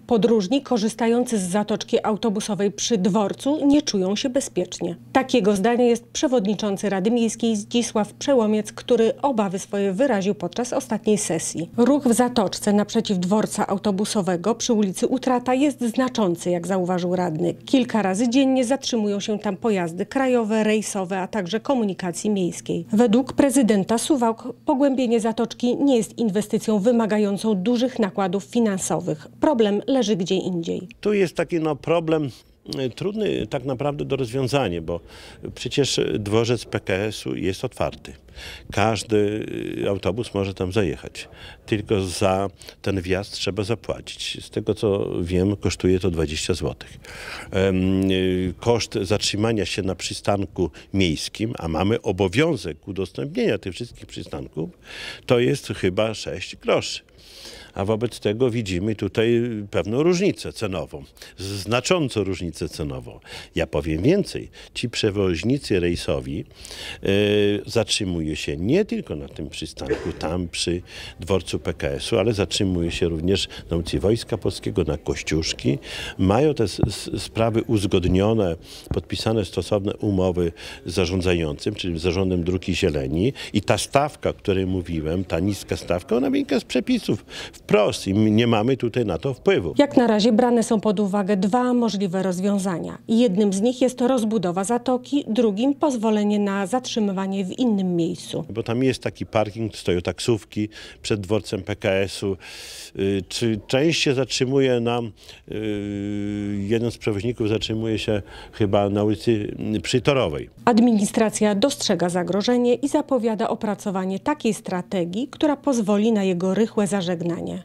Podróżni korzystający z zatoczki autobusowej przy dworcu nie czują się bezpiecznie. Takiego zdania jest przewodniczący Rady Miejskiej Zdzisław Przełomiec, który obawy swoje wyraził podczas ostatniej sesji. Ruch w zatoczce naprzeciw dworca autobusowego przy ulicy Utrata jest znaczący, jak zauważył radny. Kilka razy dziennie zatrzymują się tam pojazdy krajowe, rejsowe, a także komunikacji miejskiej. Według prezydenta Suwałk pogłębienie zatoczki nie jest inwestycją wymagającą dużych nakładów finansowych. Problem leży gdzie indziej. Tu jest taki problem trudny tak naprawdę do rozwiązania, bo przecież dworzec PKS-u jest otwarty. Każdy autobus może tam zajechać. Tylko za ten wjazd trzeba zapłacić. Z tego co wiem, kosztuje to 20 zł. Koszt zatrzymania się na przystanku miejskim, a mamy obowiązek udostępnienia tych wszystkich przystanków, to jest chyba 6 groszy. A wobec tego widzimy tutaj pewną różnicę cenową, znaczącą różnicę cenową. Ja powiem więcej, ci przewoźnicy rejsowi zatrzymują się nie tylko na tym przystanku, tam przy dworcu PKS-u, ale zatrzymują się również na ulicy Wojska Polskiego, na Kościuszki. Mają te sprawy uzgodnione, podpisane stosowne umowy z zarządzającym, czyli z Zarządem Dróg i Zieleni, i ta stawka, o której mówiłem, ta niska stawka, ona wynika z przepisów wprost i nie mamy tutaj na to wpływu. Jak na razie brane są pod uwagę dwa możliwe rozwiązania. Jednym z nich jest to rozbudowa zatoki, drugim pozwolenie na zatrzymywanie w innym miejscu. Bo tam jest taki parking, stoją taksówki przed dworcem PKS-u. Czy część się zatrzymuje jeden z przewoźników zatrzymuje się chyba na ulicy Przytorowej. Administracja dostrzega zagrożenie i zapowiada opracowanie takiej strategii, która pozwoli na jego rychłe zażegnanie.